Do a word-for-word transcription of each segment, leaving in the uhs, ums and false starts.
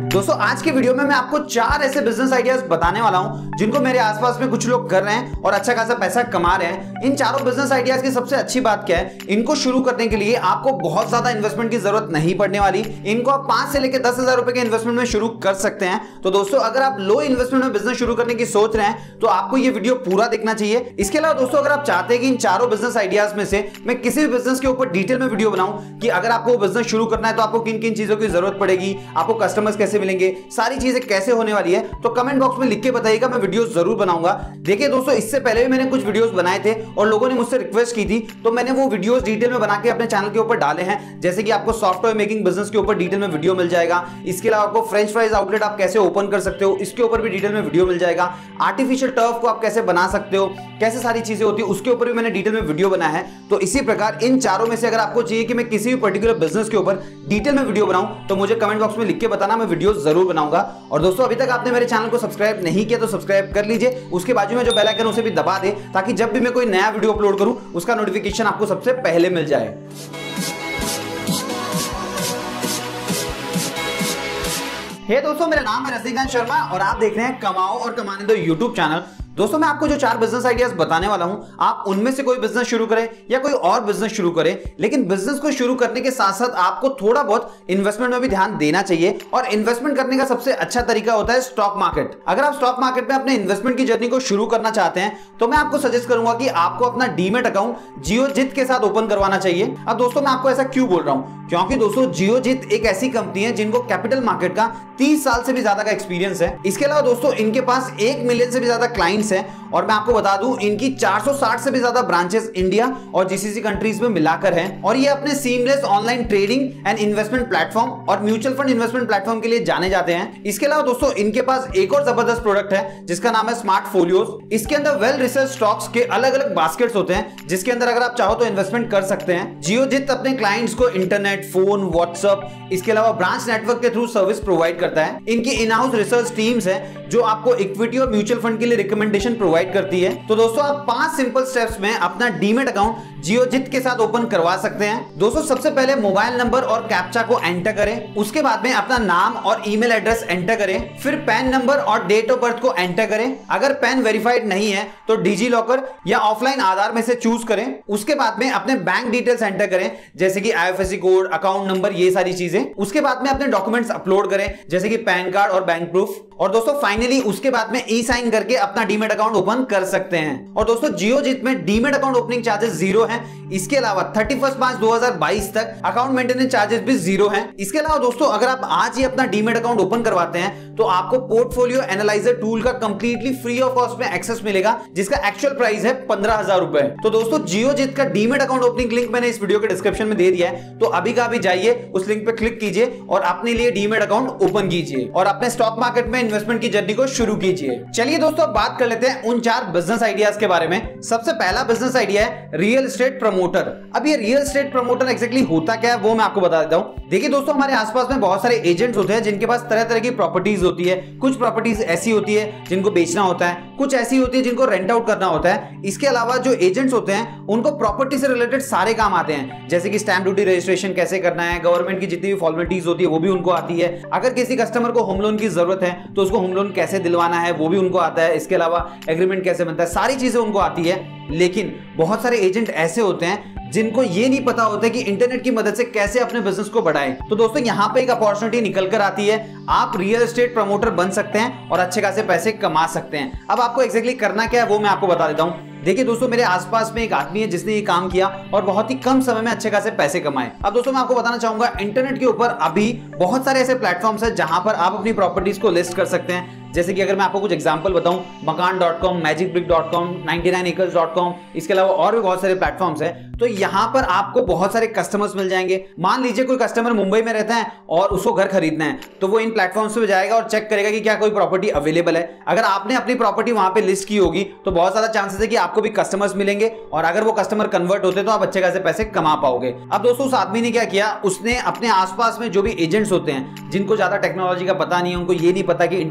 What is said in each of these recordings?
दोस्तों आज की वीडियो में मैं आपको चार ऐसे बिजनेस आइडियाज बताने वाला हूं जिनको मेरे आसपास में कुछ लोग कर रहे हैं और अच्छा खासा पैसा कमा रहे हैं। इन चारों बिजनेस आइडियाज की सबसे अच्छी बात क्या है, इनको शुरू करने के लिए आपको बहुत ज्यादा इन्वेस्टमेंट की जरूरत नहीं पड़ने वाली। इनको आप पांच से लेकर दस हजार रुपए के इन्वेस्टमेंट में शुरू कर सकते हैं। तो दोस्तों अगर आप लो इन्वेस्टमेंट में बिजनेस शुरू करने की सोच रहे हैं तो आपको ये वीडियो पूरा देखना चाहिए। इसके अलावा दोस्तों अगर आप चाहते हैं कि इन चारों बिजनेस आइडियाज में से मैं किसी भी बिजनेस के ऊपर डिटेल में वीडियो बनाऊं कि अगर आपको बिजनेस शुरू करना है तो आपको किन किन चीजों की जरूरत पड़ेगी, आपको कस्टमर्स कैसे मिलेंगे, सारी चीजें कैसे होने वाली है, तो कमेंट बॉक्स में लिख के बताइएगा, मैं वीडियो जरूर बनाऊंगा। देखिए दोस्तों इससे पहले भी मैंने कुछ वीडियोस बनाए थे और लोगों ने मुझसे रिक्वेस्ट की थी, तो मैंने वो वीडियोस डिटेल में बना के अपने चैनल के ऊपर डाले हैं। जैसे कि आपको सॉफ्टवेयर मेकिंग बिजनेस के ऊपर डिटेल में वीडियो मिल जाएगा। इसके अलावा आपको फ्रेंच फ्राइज आउटलेट आप कैसे ओपन कर सकते हो, इसके ऊपर भी डिटेल में वीडियो मिल जाएगा। आर्टिफिशियल टर्फ को आप कैसे बना सकते हो, कैसे सारी चीजें होती है, उसके ऊपर भी मैंने डिटेल में वीडियो बनाया है। तो इसी प्रकार इन चारों में से अगर आपको चाहिए कि मैं किसी भी पर्टिकुलर बिजनेस के ऊपर डिटेल में वीडियो बनाऊं तो मुझे कमेंट बॉक्स में लिख के बताना, मैं वीडियो जरूर बनाऊंगा। और दोस्तों अभी तक आपने मेरे चैनल को सब्सक्राइब नहीं किया तो सब्सक्राइब कर लीजिए, उसके बाजू में जो बेल आइकन उसे भी दबा दे ताकि जब भी मैं कोई नया वीडियो अपलोड करूं उसका नोटिफिकेशन आपको सबसे पहले मिल जाए। हे दोस्तों मेरा नाम है रजनीकांत शर्मा और आप देख रहे हैं कमाओ और कमाने दो यूट्यूब चैनल। दोस्तों मैं आपको जो चार बिजनेस आइडियाज बताने वाला हूं, आप उनमें से कोई बिजनेस शुरू करें या कोई और बिजनेस शुरू करें, लेकिन बिजनेस को शुरू करने के साथ साथ आपको थोड़ा बहुत इन्वेस्टमेंट में भी ध्यान देना चाहिए। और इन्वेस्टमेंट करने का सबसे अच्छा तरीका होता है स्टॉक मार्केट। अगर आप स्टॉक मार्केट में अपने इन्वेस्टमेंट की जर्नी को शुरू करना चाहते हैं तो मैं आपको सजेस्ट करूंगा कि आपको अपना डीमेट अकाउंट जियोजित के साथ ओपन करवाना चाहिए। अब दोस्तों मैं आपको ऐसा क्यों बोल रहा हूं, क्योंकि दोस्तों जियोजित एक ऐसी कंपनी है जिनको कैपिटल मार्केट का तीस साल से भी ज्यादा का एक्सपीरियंस है। इसके अलावा दोस्तों इनके पास एक मिलियन से भी ज्यादा क्लाइंट्स हैं और मैं आपको बता दूं इनकी चार सौ साठ से भी ज्यादा ब्रांचेस इंडिया और जीसीसी कंट्रीज में मिलाकर हैं। और ये अपने seamless online trading and investment platform और म्यूचुअल फंड इन्वेस्टमेंट प्लेटफॉर्म के लिए जाने जाते हैं। इसके अलावा दोस्तों इनके पास एक और जबरदस्त प्रोडक्ट है जिसका नाम है स्मार्ट फोलियोज। इसके अंदर वेल रिसर्च स्टॉक्स के अलग अलग बास्केट्स होते हैं जिसके अंदर अगर आप चाहो तो इन्वेस्टमेंट कर सकते हैं। जियोजित अपने क्लाइंट्स को इंटरनेट, फोन, व्हाट्सएप, इसके अलावा ब्रांच नेटवर्क के थ्रू सर्विस प्रोवाइड करता है। इनकी इन हाउस रिसर्च टीम्स है जो आपको इक्विटी और म्यूचुअल फंड के लिए रिकमेंडेशन प्रोवाइड करती है। तो दोस्तों आप पांच सिंपल स्टेप्स में अपना डीमेट अकाउंट जियोजित के साथ ओपन करवा सकते हैं। दोस्तों सबसे पहले मोबाइल नंबर और कैप्चा को एंटर करें, उसके बाद में अपना नाम और ईमेल एड्रेस एंटर करें, फिर पैन नंबर और डेट ऑफ बर्थ को एंटर करें। अगर पैन वेरीफाइड नहीं है तो डिजी लॉकर या ऑफलाइन आधार में से चूज करें। उसके बाद में अपने बैंक डिटेल्स एंटर करें जैसे कि आईएफएससी कोड, अकाउंट नंबर, ये सारी चीजें। उसके बाद में अपने डॉक्यूमेंट्स अपलोड करें जैसे कि पैन कार्ड और बैंक प्रूफ। और दोस्तों फाइनली उसके बाद में ई साइन करके अपना डीमेट अकाउंट ओपन कर सकते हैं। और दोस्तों जियोजित में demat account opening charges zero हैं। इसके अलावा इकतीस मार्च दो हज़ार बाईस तक अकाउंट मेंटेनेंस चार्जेस भी जीरो हैं। इसके अलावा दोस्तों अगर आप आज ही अपना डीमेट अकाउंट ओपन करवाते हैं तो आपको पोर्टफोलियो एनालाइजर टूल का कंप्लीटली फ्री ऑफ कॉस्ट में एक्सेस मिलेगा जिसका एक्चुअल प्राइस है पंद्रह हजार रुपए। तो दोस्तों जियोजित का डीमेट अकाउंट ओपनिंग लिंक मैंने इस वीडियो के डिस्क्रिप्शन में दे दिया है, तो अभी का अभी जाइए उस लिंक पे क्लिक कीजिए और अपने लिए डीमेट अकाउंट ओपन कीजिए और अपने स्टॉक मार्केट में इन्वेस्टमेंट की जर्नी को शुरू कीजिए। चलिए दोस्तों बात कर लेते हैं उन चार बिजनेस आइडियाज के बारे में। सबसे पहला बिजनेस आइडिया है रियल एस्टेट प्रमोटर। अब ये रियल एस्टेट प्रमोटर एक्जेक्टली होता क्या है वो मैं आपको बता देता हूं। देखिए दोस्तों हमारे आसपास में बहुत सारे एजेंट्स होते हैं जिनके पास तरह तरह की प्रॉपर्टीज होती है। कुछ प्रॉपर्टीज ऐसी होती है जिनको बेचना होता है, कुछ ऐसी होती है जिनको रेंट आउट करना होता है। इसके अलावा जो एजेंट्स होते हैं उनको प्रॉपर्टी से रिलेटेड सारे काम आते हैं जैसे कि स्टैंप ड्यूटी रजिस्ट्रेशन कैसे करना है, गवर्नमेंट की जितनी भी फॉर्मेलिटीज होती है वो भी उनको आती है। अगर किसी कस्टमर को होम लोन की जरूरत है तो उसको होम लोन कैसे दिलवाना है वो भी उनको आता है। इसके अलावा एग्रीमेंट कैसे बनता है, सारी चीजें उनको आती है। लेकिन बहुत सारे एजेंट ऐसे होते हैं जिनको ये नहीं पता होता कि इंटरनेट की मदद से कैसे अपने बिजनेस को बढ़ाएं। तो दोस्तों यहाँ पे एक अपॉर्चुनिटी निकल कर आती है, आप रियल एस्टेट प्रमोटर बन सकते हैं और अच्छे खासे पैसे कमा सकते हैं। अब आपको एक्जेक्टली करना क्या है वो मैं आपको बता देता हूँ। देखिए दोस्तों मेरे आसपास में एक आदमी है जिसने ये काम किया और बहुत ही कम समय में अच्छे खासे पैसे कमाए। अब दोस्तों मैं आपको बताना चाहूंगा इंटरनेट के ऊपर अभी बहुत सारे ऐसे प्लेटफॉर्म्स हैं जहां पर आप अपनी प्रॉपर्टीज को लिस्ट कर सकते हैं। जैसे कि अगर मैं आपको कुछ एग्जांपल बताऊं, Makaan dot com, magic brick dot com, ninety nine acres dot com, इसके अलावा और भी बहुत सारे प्लेटफॉर्म्स हैं। तो यहाँ पर आपको बहुत सारे कस्टमर्स मिल जाएंगे। मान लीजिए कोई कस्टमर मुंबई में रहता है और उसको घर खरीदना है तो वो इन प्लेटफॉर्म्स पे जाएगा और चेक करेगा कि क्या कोई प्रॉपर्टी अवेलेबल है। अगर आपने अपनी प्रॉपर्टी वहां पे लिस्ट की होगी तो बहुत ज्यादा चांसेस है कि आपको भी कस्टमर्स मिलेंगे और अगर वो कस्टमर कन्वर्ट होते तो आप अच्छे खासे पैसे कमा पाओगे। अब दोस्तों उस आदमी ने क्या किया, उसने अपने आसपास में जो भी एजेंट्स होते हैं जिनको ज्यादा टेक्नोलॉजी का पता नहीं है, उनको ये नहीं पता कि इंटरनेट की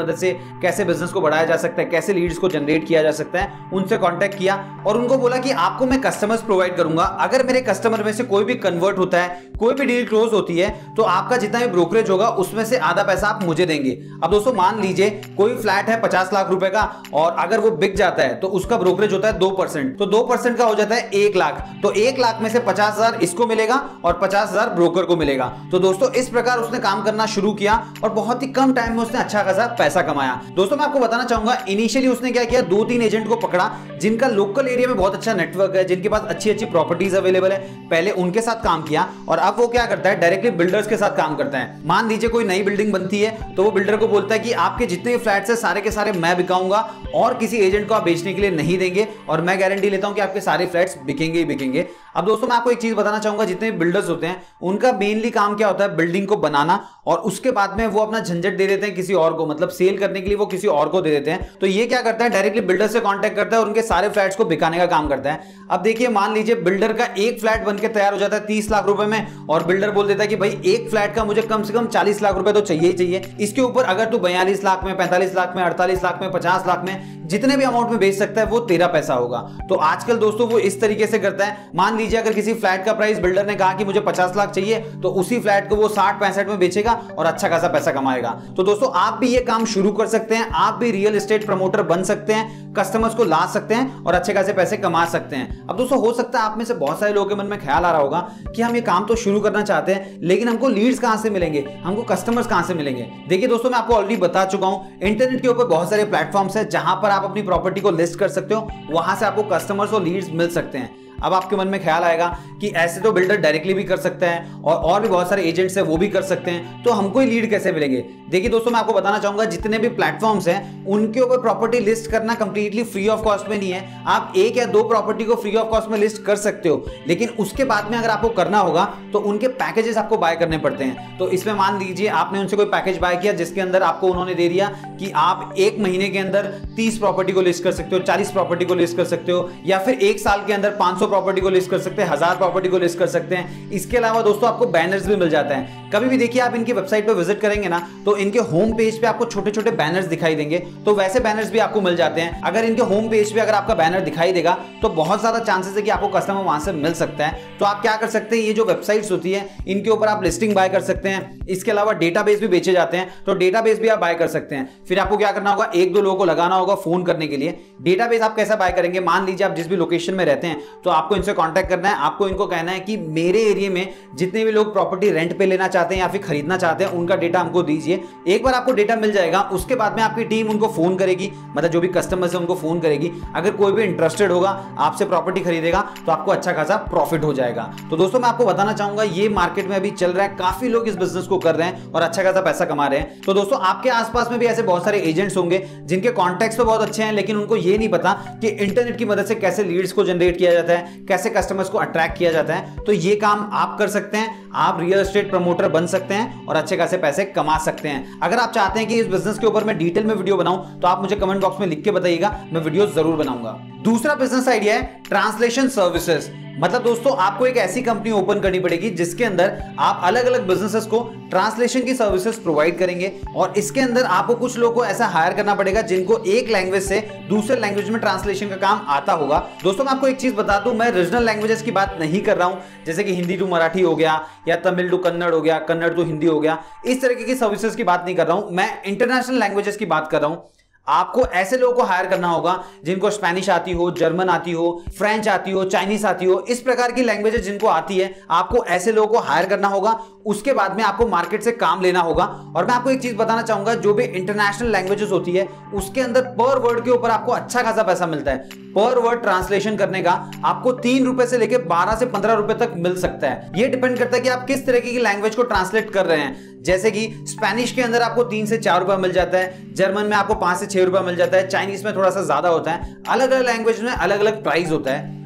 मदद से कैसे बिजनेस को बढ़ाया जा सकता है, कैसे लीड्स को जनरेट किया जा सकता है, उनसे कांटेक्ट किया और उनको बोला कि आपको मैं कस्टमर्स प्रोवाइड करूंगा। अगर मेरे कस्टमर में से कोई भी कन्वर्ट होता है, कोई भी डील क्लोज होती है, तो आपका जितना भी ब्रोकरेज होगा उसमें से आधा पैसा आप मुझे देंगे। अब दोस्तों मान लीजिए कोई फ्लैट है पचास लाख रुपए का और अगर वो बिक जाता है तो उसका ब्रोकरेज होता है दो परसेंट, तो दो परसेंट का हो जाता है एक लाख। तो एक लाख में से पचास हजार इसको मिलेगा और पचास हजार ब्रोकर को मिलेगा। तो दोस्तों इस प्रकार उसने काम करना शुरू किया और बहुत ही कम टाइम में उसने अच्छा खासा पैसा कमाया। दोस्तों मैं आपको बताना चाहूंगा इनिशियली उसने क्या किया, दो तीन एजेंट को पकड़ा जिनका लोकल एरिया में बहुत अच्छा नेटवर्क है, जिनके पास अच्छी अच्छी प्रॉपर्टीज अवेलेबल है, पहले उनके साथ काम किया और अब वो क्या करता है, डायरेक्टली बिल्डर्स के साथ काम करता है। मान लीजिए कोई नई बिल्डिंग बनती है तो वो बिल्डर को बोलता है कि आपके जितने फ्लैट्स हैं सारे के सारे मैं बिकाऊंगा और किसी एजेंट को आप बेचने के लिए नहीं देंगे और मैं गारंटी लेता हूं कि आपके सारे फ्लैट्स बिकेंगे ही बिकेंगे। अब दोस्तों मैं आपको एक चीज बताना चाहूंगा, जितने बिल्डर्स होते हैं उनका मेनली काम क्या होता है, बिल्डिंग को बनाना और उसके बाद में वो अपना झंझट दे देते हैं किसी और को, मतलब सेल करने के लिए वो किसी और को दे देते हैं। तो ये क्या करता है, डायरेक्टली बिल्डर से कांटेक्ट करता है और उनके सारे फ्लैट्स को बिकाने का काम करता है। अब देखिए मान लीजिए बिल्डर का एक फ्लैट बनकर तैयार हो जाता है तीस लाख रुपए में और बिल्डर बोल देता है कि भाई एक फ्लैट का मुझे कम से कम चालीस लाख रुपए तो चाहिए ही चाहिए। इसके ऊपर अगर तू बयालीस लाख में, पैंतालीस लाख में, अड़तालीस लाख में, पचास लाख में, जितने भी अमाउंट में बेच सकता है वो तेरा पैसा होगा। तो आजकल दोस्तों वो इस तरीके से करता है। मान लीजिए अगर किसी फ्लैट का प्राइस बिल्डर ने कहा कि मुझे पचास लाख चाहिए तो उसी फ्लैट को वो साठ पैंसठ में बेचेगा और अच्छा खासा पैसा कमाएगा। तो दोस्तों आप भी ये काम शुरू कर सकते हैं, आप भी रियल एस्टेट प्रमोटर बन सकते हैं, कस्टमर्स को ला सकते हैं और अच्छे खासे पैसे कमा सकते हैं। अब दोस्तों हो सकता है आप में से बहुत सारे लोगों के मन में ख्याल आ रहा होगा कि हम ये काम तो शुरू करना चाहते हैं लेकिन हमको लीड्स कहां से मिलेंगे, हमको कस्टमर्स कहां से मिलेंगे। देखिए दोस्तों मैं आपको ऑलरेडी बता चुका हूं, इंटरनेट के ऊपर बहुत सारे प्लेटफॉर्म्स हैं जहां पर आप अपनी प्रॉपर्टी को लिस्ट कर सकते हो, वहां से आपको कस्टमर्स और लीड्स मिल सकते हैं। अब आपके मन में ख्याल आएगा कि ऐसे तो बिल्डर डायरेक्टली भी कर सकता है और और भी बहुत सारे एजेंट्स हैं वो भी कर सकते हैं, तो हमको ही लीड कैसे मिलेंगे। देखिए दोस्तों मैं आपको बताना चाहूंगा जितने भी प्लेटफॉर्म्स हैं उनके ऊपर प्रॉपर्टी लिस्ट करना कंप्लीटली फ्री ऑफ कॉस्ट में नहीं है। आप एक या दो प्रॉपर्टी को फ्री ऑफ कॉस्ट में लिस्ट कर सकते हो, लेकिन उसके बाद में अगर आपको करना होगा तो उनके पैकेजेस आपको बाय करने पड़ते हैं। तो इसमें मान लीजिए आपने उनसे कोई पैकेज बाय किया जिसके अंदर आपको उन्होंने दे दिया कि आप एक महीने के अंदर तीस प्रॉपर्टी को लिस्ट कर सकते हो, चालीस प्रॉपर्टी को लिस्ट कर सकते हो, या फिर एक साल के अंदर पांच सौ प्रॉपर्टी को लिस्ट कर सकते हैं, हजार प्रॉपर्टी को लिस्ट कर सकते हैं। इसके अलावा दोस्तों आपको बैनर्स भी मिल जाते हैं। कभी भी देखिए आप इनकी वेबसाइट पर विजिट करेंगे ना तो इनके होम पेज पे आपको छोटे छोटे बैनर्स दिखाई देंगे, तो वैसे बैनर्स भी आपको मिल जाते हैं। अगर इनके होम पेज पे अगर आपका बैनर दिखाई देगा तो बहुत ज्यादा चांसेस है कि आपको कस्टमर वहां से मिल सकता है। तो आप क्या कर सकते हैं, ये जो वेबसाइट्स होती है इनके ऊपर आप लिस्टिंग बाय कर सकते हैं। इसके अलावा डेटाबेस भी बेचे जाते हैं, तो डेटाबेस भी आप बाय कर सकते हैं। फिर आपको क्या करना होगा, एक दो लोगों को लगाना होगा फोन करने के लिए। डेटाबेस आप कैसा बाय करेंगे, मान लीजिए आप जिस भी लोकेशन में रहते हैं तो आपको इनसे कांटेक्ट करना है, आपको इनको कहना है कि मेरे एरिया में जितने भी लोग प्रॉपर्टी रेंट पे लेना चाहते हैं या फिर खरीदना चाहते हैं उनका डेटा हमको दीजिए। एक बार आपको डेटा मिल जाएगा उसके बाद में आपकी टीम उनको फोन करेगी, मतलब जो भी कस्टमर्स है उनको फोन करेगी। अगर कोई भी इंटरेस्टेड होगा आपसे प्रॉपर्टी खरीदेगा तो आपको अच्छा खासा प्रॉफिट हो जाएगा। तो दोस्तों मैं आपको बताना चाहूंगा ये मार्केट में अभी चल रहा है, काफी लोग इस बिजनेस को कर रहे हैं और अच्छा खासा पैसा कमा रहे हैं। तो दोस्तों आपके आसपास में भी ऐसे बहुत सारे एजेंट्स होंगे जिनके कॉन्टैक्ट्स तो बहुत अच्छे हैं लेकिन उनको ये नहीं पता कि इंटरनेट की मदद से कैसे लीड्स को जनरेट किया जाता है, कैसे कस्टमर्स को अट्रैक्ट किया जाता है। तो ये काम आप कर सकते हैं, आप रियल एस्टेट प्रमोटर बन सकते हैं और अच्छे खासे पैसे कमा सकते हैं। अगर आप चाहते हैं कि इस बिजनेस के ऊपर मैं डिटेल में वीडियो बनाऊं तो आप मुझे कमेंट बॉक्स में लिख के बताइएगा, मैं वीडियो जरूर बनाऊंगा। दूसरा बिजनेस आइडिया है ट्रांसलेशन सर्विसेज। मतलब दोस्तों आपको एक ऐसी कंपनी ओपन करनी पड़ेगी जिसके अंदर आप अलग अलग बिजनेसेस को ट्रांसलेशन की सर्विसेज प्रोवाइड करेंगे और इसके अंदर आपको कुछ लोगों को ऐसा हायर करना पड़ेगा जिनको एक लैंग्वेज से दूसरे लैंग्वेज में ट्रांसलेशन का काम आता होगा। दोस्तों मैं आपको एक चीज बता दूं, मैं रीजनल लैंग्वेजेस की बात नहीं कर रहा हूं, जैसे कि हिंदी टू मराठी हो गया या तमिल टू कन्नड़ हो गया, कन्नड़ टू हिंदी हो गया, इस तरीके की सर्विसेज की बात नहीं कर रहा हूं। मैं इंटरनेशनल लैंग्वेजेस की बात कर रहा हूं। आपको ऐसे लोगों को हायर करना होगा जिनको स्पेनिश आती हो, जर्मन आती हो, फ्रेंच आती हो, चाइनीज आती हो, इस प्रकार की लैंग्वेजेस जिनको आती है आपको ऐसे लोगों को हायर करना होगा। उसके बाद में आपको मार्केट से काम लेना होगा। और मैं आपको एक चीज बताना चाहूंगा, जो भी इंटरनेशनल लैंग्वेजेस होती है उसके अंदर पर वर्ड के ऊपर आपको अच्छा खासा पैसा मिलता है। पर वर्ड ट्रांसलेशन करने का आपको तीन रुपए से लेकर बारह से पंद्रह रुपए तक मिल सकता है। ये डिपेंड करता है कि आप किस तरीके की लैंग्वेज को ट्रांसलेट कर रहे हैं। जैसे कि स्पेनिश के अंदर आपको तीन से चार रुपए मिल जाता है, जर्मन में आपको पांच से छह रुपए मिल जाता है, चाइनीज में थोड़ा सा ज्यादा होता है। अलग अलग लैंग्वेज में अलग अलग प्राइस होता है।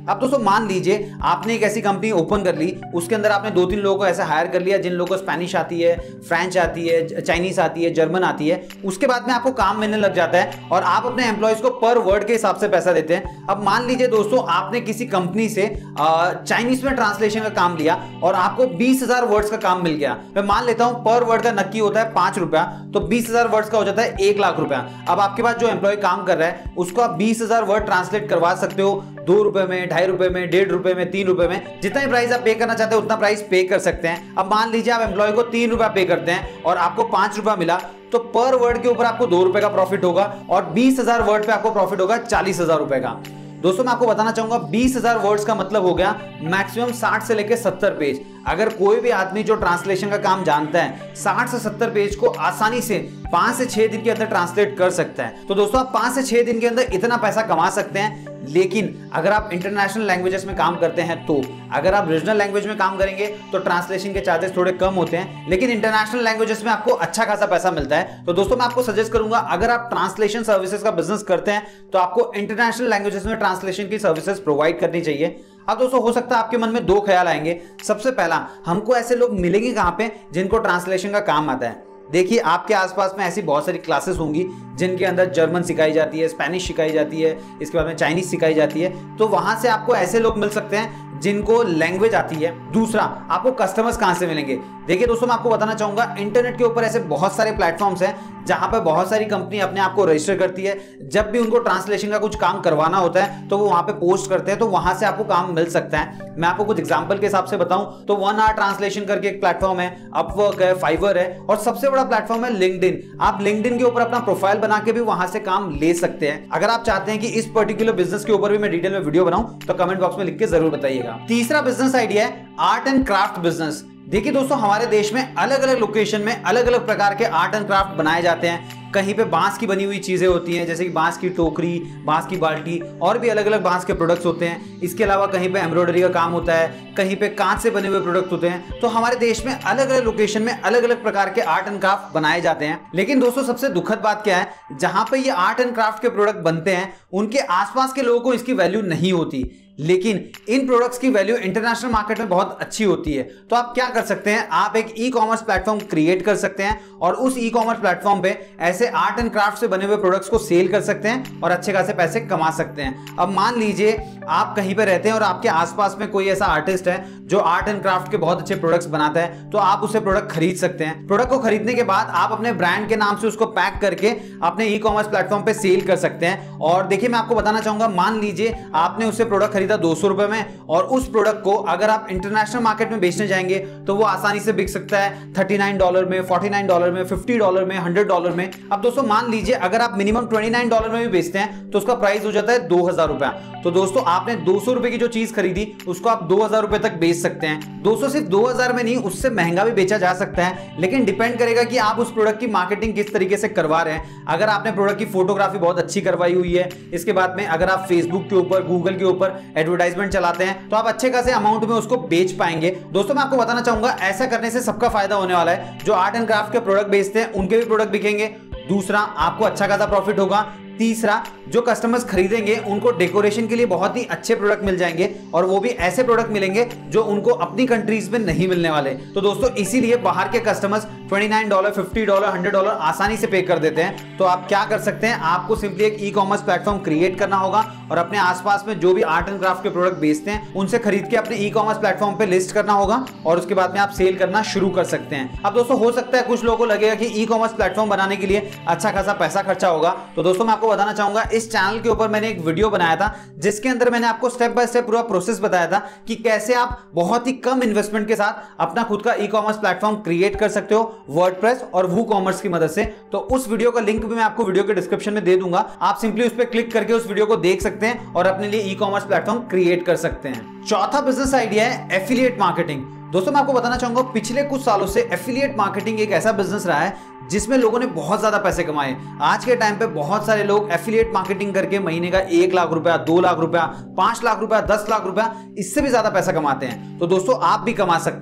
अब दोस्तों मान लीजिए आपने एक ऐसी कंपनी ओपन कर ली, उसके अंदर आपने दो तीन लोगों को ऐसा हायर कर लिया जिन लोगों को स्पेनिश आती है, फ्रेंच आती है, चाइनीज आती है, जर्मन आती है। उसके बाद में आपको काम मिलने लग जाता है और आप अपने एम्प्लॉयज को पर वर्ड के हिसाब से पैसा देते हैं। अब मान लीजिए दोस्तों आपने किसी कंपनी से चाइनीज में ट्रांसलेशन का काम लिया और आपको बीस हजार वर्ड्स का काम मिल गया। मैं मान लेता हूं पर वर्ड का नक्की होता है पांच रुपया, तो बीस हजार वर्ड्स का हो जाता है एक लाख रुपया। अब आपके पास जो एम्प्लॉय काम कर रहा है उसको आप बीस हजार वर्ड ट्रांसलेट करवा सकते हो दो रुपए में, ढाई रुपए में, डेढ़ रुपए में, तीन रुपए में, जितना प्राइस आप पे करना चाहते हैं उतना प्राइस पे कर सकते हैं। अब मान लीजिए आप एम्प्लॉय को तीन रुपया पे करते हैं और आपको पांच रुपया मिला, तो पर वर्ड के ऊपर आपको दो रुपए का प्रॉफिट होगा और बीस हजार वर्ड पे आपको प्रॉफिट होगा चालीस हजार रुपए का। दोस्तों मैं आपको बताना चाहूंगा बीस हजार वर्ड्स का मतलब हो गया मैक्सिमम साठ से लेकर सत्तर पेज। अगर कोई भी आदमी जो ट्रांसलेशन का काम जानता है साठ से सत्तर पेज को आसानी से पांच से छह दिन के अंदर ट्रांसलेट कर सकता है। तो दोस्तों आप पांच से छह दिन के अंदर इतना पैसा कमा सकते हैं। लेकिन अगर आप इंटरनेशनल लैंग्वेजेस में काम करते हैं, तो अगर आप रीजनल लैंग्वेज में काम करेंगे तो ट्रांसलेशन के चार्जेस थोड़े कम होते हैं, लेकिन इंटरनेशनल लैंग्वेजेस में आपको अच्छा खासा पैसा मिलता है। तो दोस्तों मैं आपको सजेस्ट करूंगा, अगर आप ट्रांसलेशन सर्विसेज का बिजनेस करते हैं तो आपको इंटरनेशनल लैंग्वेजेस में ट्रांसलेशन की सर्विसेज प्रोवाइड करनी चाहिए। अब दोस्तों हो सकता है आपके मन में दो ख्याल आएंगे। सबसे पहला, हमको ऐसे लोग मिलेंगे कहां पे जिनको ट्रांसलेशन का काम आता है। देखिए आपके आसपास में ऐसी बहुत सारी क्लासेस होंगी जिनके अंदर जर्मन सिखाई जाती है, स्पेनिश सिखाई जाती है, इसके बाद में चाइनीज सिखाई जाती है। तो वहां से आपको ऐसे लोग मिल सकते हैं जिनको लैंग्वेज आती है। दूसरा, आपको कस्टमर्स कहां से मिलेंगे। देखिए दोस्तों मैं आपको बताना चाहूंगा, इंटरनेट के ऊपर ऐसे बहुत सारे प्लेटफॉर्म्स हैं जहां पर बहुत सारी कंपनी अपने आप को रजिस्टर करती है। जब भी उनको ट्रांसलेशन का कुछ काम करवाना होता है तो वो वहां पे पोस्ट करते हैं, तो वहां से आपको काम मिल सकता है। मैं आपको कुछ एग्जांपल के हिसाब से बताऊं तो वन आवर ट्रांसलेशन करके एक प्लेटफॉर्म है, अपवर्क है, फाइवर है, और सबसे बड़ा प्लेटफॉर्म है लिंक्डइन। आप लिंक्डइन के ऊपर अपना प्रोफाइल बना के भी वहां से काम ले सकते हैं। अगर आप चाहते हैं कि इस पर्टिकुलर बिजनेस के ऊपर भी मैं डिटेल में वीडियो बनाऊं तो कमेंट बॉक्स में लिख के जरूर बताइएगा। तीसरा बिजनेस आइडिया है आर्ट एंड क्राफ्ट बिजनेस। देखिए दोस्तों हमारे देश में अलग अलग लोकेशन में अलग अलग प्रकार के आर्ट एंड क्राफ्ट बनाए जाते हैं। कहीं पे बांस की बनी हुई चीजें होती हैं, जैसे कि बांस की टोकरी, बांस की बाल्टी, और भी अलग अलग बांस के प्रोडक्ट्स होते हैं। इसके अलावा कहीं पे एम्ब्रॉयडरी का काम होता है, कहीं पे कांच से बने हुए प्रोडक्ट होते हैं। तो हमारे देश में अलग अलग लोकेशन में अलग अलग प्रकार के आर्ट एंड क्राफ्ट बनाए जाते हैं। लेकिन दोस्तों सबसे दुखद बात क्या है, जहां पे ये आर्ट एंड क्राफ्ट के प्रोडक्ट बनते हैं उनके आसपास के लोगों को इसकी वैल्यू नहीं होती, लेकिन इन प्रोडक्ट्स की वैल्यू इंटरनेशनल मार्केट में बहुत अच्छी होती है। तो आप क्या कर सकते हैं, आप एक ई कॉमर्स प्लेटफॉर्म क्रिएट कर सकते हैं और उस ई कॉमर्स प्लेटफॉर्म पे ऐसे आर्ट एंड क्राफ्ट से बने हुए प्रोडक्ट्स को सेल कर सकते हैं और अच्छे खासे पैसे कमा सकते हैं। अब मान लीजिए आप कहीं पे रहते हैं और आपके आसपास में कोई ऐसा आर्टिस्ट है जो आर्ट एंड क्राफ्ट के बहुत अच्छे प्रोडक्ट्स बनाता है, तो आप उससे प्रोडक्ट खरीद सकते हैं। प्रोडक्ट को खरीदने के बाद आप अपने ब्रांड के नाम से उसको पैक करके अपने ई कॉमर्स प्लेटफॉर्म पे सेल कर सकते हैं। और देखिए मैं आपको बताना चाहूंगा, मान लीजिए आपने उससे प्रोडक्ट खरीदा दो सौ रुपए में, और उस प्रोडक्ट को अगर आप इंटरनेशनल मार्केट में बेचने जाएंगे तो वो आसानी से बिक सकता है थर्टी नाइन डॉलर में, फोर्टी नाइन डॉलर में, फिफ्टी डॉलर में, हंड्रेड डॉलर में। अब दोस्तों मान लीजिए अगर आप मिनिमम ट्वेंटी नाइन डॉलर में भी बेचते हैं तो उसका प्राइस हो जाता है दो हजार रुपया। तो दोस्तों आपने दो सौ रुपए की जो चीज खरीदी उसको आप दो हजार रुपए तक बेच सकते हैं। दोस्तों सिर्फ दो हजार में नहीं, उससे महंगा भी बेचा जा सकता है, लेकिन डिपेंड करेगा कि आप उस प्रोडक्ट की मार्केटिंग किस तरीके से करवा रहे हैं। अगर आपने प्रोडक्ट की फोटोग्राफी बहुत अच्छी करवाई हुई है, इसके बाद में अगर आप फेसबुक के ऊपर, गूगल के ऊपर एडवर्टाइजमेंट चलाते हैं, तो आप अच्छे खासे अमाउंट में उसको बेच पाएंगे। दोस्तों मैं आपको बताना चाहूंगा, ऐसा करने से सबका फायदा होने वाला है। जो आर्ट एंड क्राफ्ट के प्रोडक्ट बेचते हैं उनके भी प्रोडक्ट बिकेंगे, दूसरा आपको अच्छा खासा प्रॉफिट होगा, तीसरा जो कस्टमर्स खरीदेंगे उनको डेकोरेशन के लिए बहुत ही अच्छे प्रोडक्ट मिल जाएंगे, और वो भी ऐसे प्रोडक्ट मिलेंगे जो उनको अपनी कंट्रीज में नहीं मिलने वाले। तो दोस्तों इसीलिए बाहर के customers twenty nine dollar, fifty dollar, hundred dollar आसानी से पे कर देते हैं। तो आप क्या कर सकते हैं, आपको सिंपली एक ई कॉमर्स प्लेटफॉर्म क्रिएट करना होगा और अपने आसपास में जो भी आर्ट एंड क्राफ्ट के प्रोडक्ट बेचते हैं उनसे खरीद के अपने ई कॉमर्स प्लेटफॉर्म पे लिस्ट करना होगा, और उसके बाद में आप सेल करना शुरू कर सकते हैं। अब दोस्तों हो सकता है कुछ लोगों को लगेगा कि ई कॉमर्स प्लेटफॉर्म बनाने के लिए अच्छा खासा पैसा खर्चा होगा। तो दोस्तों मैं आपको बताना चाहूंगा, इस चैनल के ऊपर मैंने एक वीडियो बनाया था जिसके अंदर मैंने आपको स्टेप बाय स्टेप पूरा प्रोसेस बताया था कि कैसे आप बहुत ही कम इन्वेस्टमेंट के साथ अपना खुद का ई कॉमर्स प्लेटफॉर्म क्रिएट कर सकते हो वर्डप्रेस और वूकॉमर्स की मदद से। तो उस वीडियो का लिंक भी मैं आपको वीडियो के डिस्क्रिप्शन में दे दूंगा, आप सिंपली उस पर क्लिक करके उस वीडियो को देख सकते हैं और अपने लिए ई कॉमर्स प्लेटफॉर्म क्रिएट कर सकते हैं। चौथा बिजनेस आइडिया है एफिलिएट मार्केटिंग। दोस्तों मैं आपको बताना चाहूंगा, पिछले कुछ सालों से एफिलिएट मार्केटिंग एक ऐसा बिजनेस रहा है जिसमें लोगों ने बहुत ज्यादा पैसे कमाए। आज के टाइम पे बहुत सारे लोग एफिलिएट मार्केटिंग करके महीने का एक लाख रुपया, दो लाख रुपया, पांच लाख रुपया, दस लाख रुपया, इससे भी ज्यादा पैसा कमाते हैं। तो दोस्तों आप भी कमा सकते हैं।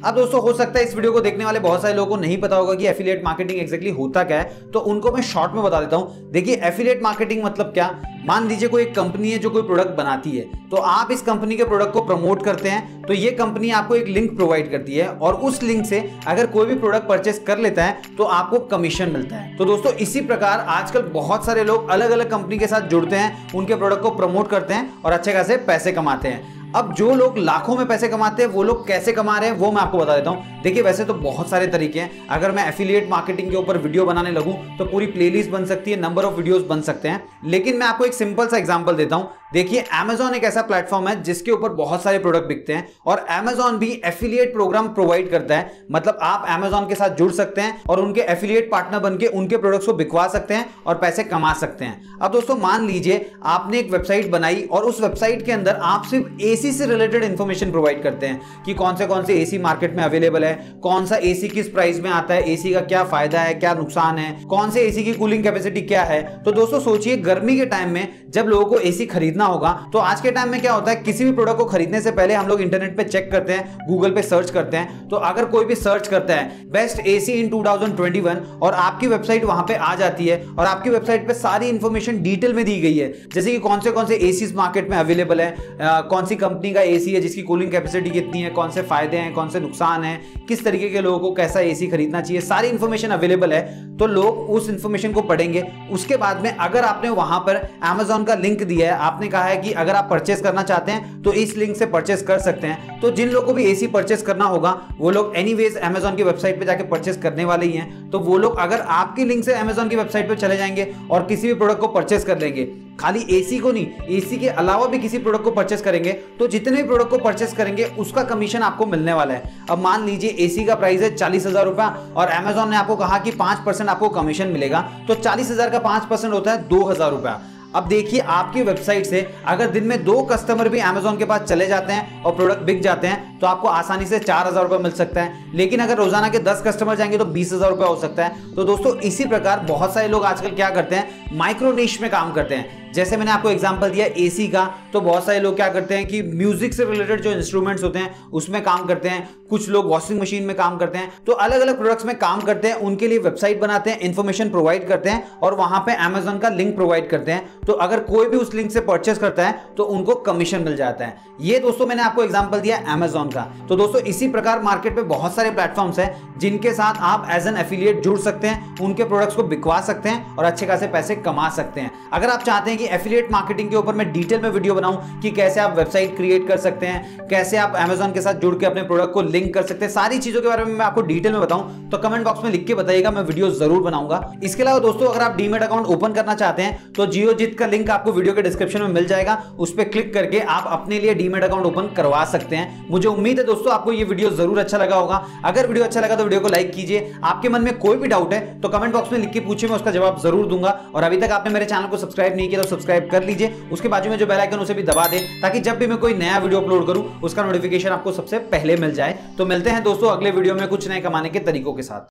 अब दोस्तों हो सकता है इस वीडियो को देखने वाले बहुत सारे लोगों को नहीं पता होगा कि एफिलिएट मार्केटिंग एक्जेक्टली होता क्या है, तो उनको मैं शॉर्ट में बता देता हूं। देखिए एफिलिएट मार्केटिंग मतलब क्या, मान लीजिए कोई एक कंपनी है जो कोई प्रोडक्ट बनाती है, तो आप इस कंपनी के प्रोडक्ट को प्रमोट करते हैं, तो ये कंपनी आपको एक लिंक प्रोवाइड करती है और उस लिंक से अगर कोई भी प्रोडक्ट परचेस कर लेता है तो आपको कमीशन मिलता है। तो दोस्तों इसी प्रकार आजकल बहुत सारे लोग अलग अलग कंपनी के साथ जुड़ते हैं, उनके प्रोडक्ट को प्रमोट करते हैं और अच्छे खासे पैसे कमाते हैं। अब जो लोग लाखों में पैसे कमाते हैं वो लोग कैसे कमा रहे हैं वो मैं आपको बता देता हूं। देखिए वैसे तो बहुत सारे तरीके हैं, अगर मैं एफिलिएट मार्केटिंग के ऊपर वीडियो बनाने लगूं तो पूरी प्लेलिस्ट बन सकती है, नंबर ऑफ वीडियोस बन सकते हैं, लेकिन मैं आपको एक सिंपल सा एग्जांपल देता हूं। देखिए अमेजॉन एक ऐसा प्लेटफॉर्म है जिसके ऊपर बहुत सारे प्रोडक्ट बिकते हैं और अमेजॉन भी एफिलिएट प्रोग्राम प्रोवाइड करता है। मतलब आप अमेजॉन के साथ जुड़ सकते हैं और उनके एफिलिएट पार्टनर बनके उनके प्रोडक्ट्स को बिकवा सकते हैं और पैसे कमा सकते हैं। अब दोस्तों मान लीजिए आपने एक वेबसाइट बनाई और उस वेबसाइट के अंदर आप सिर्फ एसी से रिलेटेड इंफॉर्मेशन प्रोवाइड करते हैं कि कौन से कौन से एसी मार्केट में अवेलेबल है, कौन सा एसी किस प्राइस में आता है, एसी का क्या फायदा है, क्या नुकसान है, कौन से एसी की कूलिंग कैपेसिटी क्या है। तो दोस्तों सोचिए गर्मी के टाइम में जब लोगों को एसी खरीदना होगा, तो आज के टाइम में क्या होता है, किसी भी प्रोडक्ट को खरीदने से पहले हम लोग इंटरनेट पे चेक करते हैं, गूगल पे सर्च करते हैं। तो अगर कोई भी सर्च करता है best AC in two thousand twenty one और आपकी वेबसाइट वहां पे आ जाती है और आपकी वेबसाइट पे सारी इंफॉर्मेशन डिटेल में दी गई है, जैसे कि कौन से कौन से एसी मार्केट में अवेलेबल है, आ, कौन सी कंपनी का एसी है जिसकी कूलिंग कैपेसिटी कितनी है, कौन से फायदे हैं, कौन से नुकसान है, किस तरीके के लोगों को कैसा एसी खरीदना चाहिए, सारी इंफॉर्मेशन अवेलेबल है। तो लोग उस इंफॉर्मेशन को पढ़ेंगे। उसके बाद में अगर आपने वहां पर अमेजॉन का लिंक दिया है, आपने कहा है कि अगर आप परचेस करना चाहते हैं तो इस लिंक से परचेस कर सकते हैं, तो जिन लोगों को भी एसी परचेस करना होगा वो लोग एनीवेज अमेजॉन की वेबसाइट पे जाके परचेस करने वाले ही हैं। तो वो लोग अगर आपकी लिंक से अमेजॉन की वेबसाइट पे चले जाएंगे और किसी भी प्रोडक्ट को परचेस कर लेंगे, खाली एसी को नहीं, एसी के अलावा भी किसी प्रोडक्ट को परचेस करेंगे, तो जितने भी प्रोडक्ट को परचेस करेंगे उसका कमीशन आपको मिलने वाला है। अब मान लीजिए एसी का प्राइस है चालीस हजार रुपया और अमेजॉन ने आपको कहा कि पांच परसेंट आपको कमीशन मिलेगा, तो चालीस हजार का पांच परसेंट होता है दो हजार रुपया। अब देखिए आपकी वेबसाइट से अगर दिन में दो कस्टमर भी अमेजॉन के पास चले जाते हैं और प्रोडक्ट बिक जाते हैं तो आपको आसानी से चार हजार रुपये मिल सकता है, लेकिन अगर रोजाना के दस कस्टमर जाएंगे तो बीस हजार रुपये हो सकता है। तो दोस्तों इसी प्रकार बहुत सारे लोग आजकल क्या करते हैं, माइक्रो निश में काम करते हैं। जैसे मैंने आपको एग्जांपल दिया एसी का, तो बहुत सारे लोग क्या करते हैं कि म्यूजिक से रिलेटेड जो इंस्ट्रूमेंट्स होते हैं उसमें काम करते हैं, कुछ लोग वॉशिंग मशीन में काम करते हैं। तो अलग अलग प्रोडक्ट्स में काम करते हैं, उनके लिए वेबसाइट बनाते हैं, इंफॉर्मेशन प्रोवाइड करते हैं और वहां पे अमेजॉन का लिंक प्रोवाइड करते हैं। तो अगर कोई भी उस लिंक से परचेस करता है तो उनको कमीशन मिल जाता है। ये दोस्तों मैंने आपको एग्जांपल दिया अमेजॉन का। तो दोस्तों इसी प्रकार मार्केट में बहुत सारे प्लेटफॉर्म्स हैं जिनके साथ आप एज एन एफिलिएट जुड़ सकते हैं, उनके प्रोडक्ट्स को बिकवा सकते हैं और अच्छे खासे पैसे कमा सकते हैं। अगर आप चाहते हैं कि एफिलिएट मार्केटिंग के ऊपर मैं डिटेल में वीडियो बनाऊं कि कैसे आप वेबसाइट क्रिएट कर सकते हैं, कैसे आप अमेजॉन के साथ जुड़ के अपने प्रोडक्ट को लिंक कर सकते हैं, सारी चीजों के बारे में मैं आपको डिटेल में बताऊं, तो कमेंट बॉक्स में लिख के बताइएगा, मैं वीडियो जरूर बनाऊंगा। इसके अलावा दोस्तों अगर आप डीमेट अकाउंट ओपन करना चाहते हैं तो जियोजित का लिंक आपको वीडियो के डिस्क्रिप्शन में मिल जाएगा, उस पर क्लिक करके आप अपने लिए डीमेट अकाउंट ओपन करवा सकते हैं। मुझे उम्मीद है दोस्तों आपको ये वीडियो जरूर अच्छा लगा होगा। अगर वीडियो अच्छा लगा तो वीडियो को लाइक कीजिए। आपके मन में कोई भी डाउट है तो कमेंट बॉक्स में लिख के पूछिए, मैं उसका जवाब जरूर दूंगा। और अभी तक आपने मेरे चैनल को सब्सक्राइब नहीं किया तो सब्सक्राइब कर लीजिए, उसके बाजू में जो बेल आइकन उसे भी दबा दे ताकि जब भी मैं कोई नया वीडियो अपलोड करूं उसका नोटिफिकेशन आपको सबसे पहले मिल जाए। तो मिलते हैं दोस्तों अगले वीडियो में कुछ नए कमाने के तरीकों के साथ।